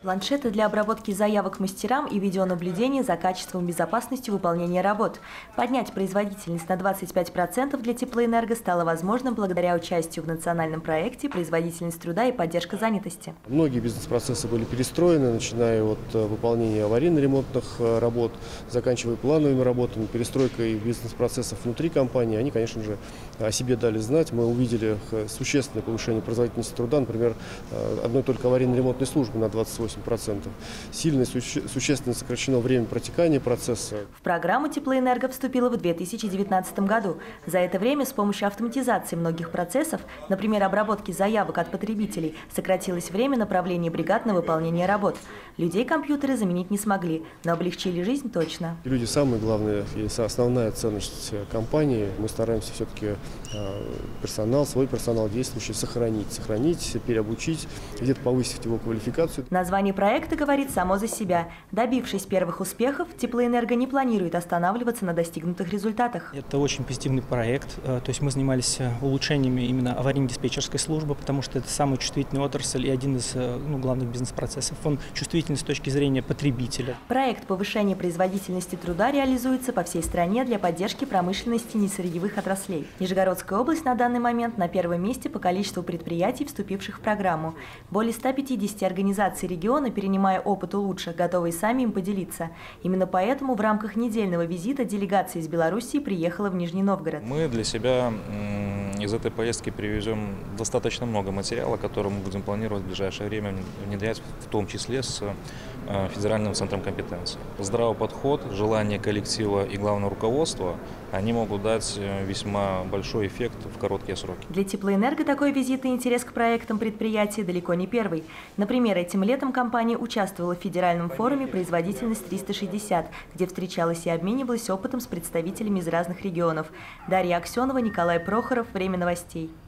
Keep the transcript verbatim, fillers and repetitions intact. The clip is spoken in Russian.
Планшеты для обработки заявок мастерам и видеонаблюдения за качеством и безопасностью выполнения работ. Поднять производительность на двадцать пять процентов для теплоэнерго стало возможным благодаря участию в национальном проекте «Производительность труда и поддержка занятости». Многие бизнес-процессы были перестроены, начиная от выполнения аварийно-ремонтных работ, заканчивая плановыми работами, перестройкой бизнес-процессов внутри компании. Они, конечно же, о себе дали знать. Мы увидели существенное повышение производительности труда, например, одной только аварийно-ремонтной службы на двадцать восемь процентов. Сильно и суще существенно сокращено время протекания процесса. В программу «Теплоэнерго» вступила в две тысячи девятнадцатом году. За это время с помощью автоматизации многих процессов, например, обработки заявок от потребителей, сократилось время направления бригад на выполнение работ. Людей компьютеры заменить не смогли, но облегчили жизнь точно. Люди самые главные и основная ценность компании. Мы стараемся все-таки персонал, свой персонал действующий сохранить, сохранить, переобучить, где-то повысить его квалификацию. Название проекта говорит само за себя. Добившись первых успехов, Теплоэнерго не планирует останавливаться на достигнутых результатах. Это очень позитивный проект. То есть мы занимались улучшениями именно аварийно-диспетчерской службы, потому что это самая чувствительная отрасль и один из ну, главных бизнес-процессов. Он чувствительный с точки зрения потребителя. Проект повышения производительности труда реализуется по всей стране для поддержки промышленности несырьевых отраслей. Нижегородская область на данный момент на первом месте по количеству предприятий, вступивших в программу. Более ста пятидесяти организаций региона, перенимая опыт у лучших, готовы и сами им поделиться. Именно поэтому в рамках недельного визита делегация из Белоруссии приехала в Нижний Новгород. Мы для себя из этой поездки привезем достаточно много материала, который мы будем планировать в ближайшее время внедрять, в том числе с федеральным центром компетенции. Здравый подход, желание коллектива и главного руководства, они могут дать весьма большой эффект в короткие сроки. Для Теплоэнерго такой визит и интерес к проектам предприятий далеко не первый. Например, этим летом компания участвовала в федеральном форуме «Производительность триста шестьдесят», где встречалась и обменивалась опытом с представителями из разных регионов. Дарья Аксенова, Николай Прохоров. Время новостей.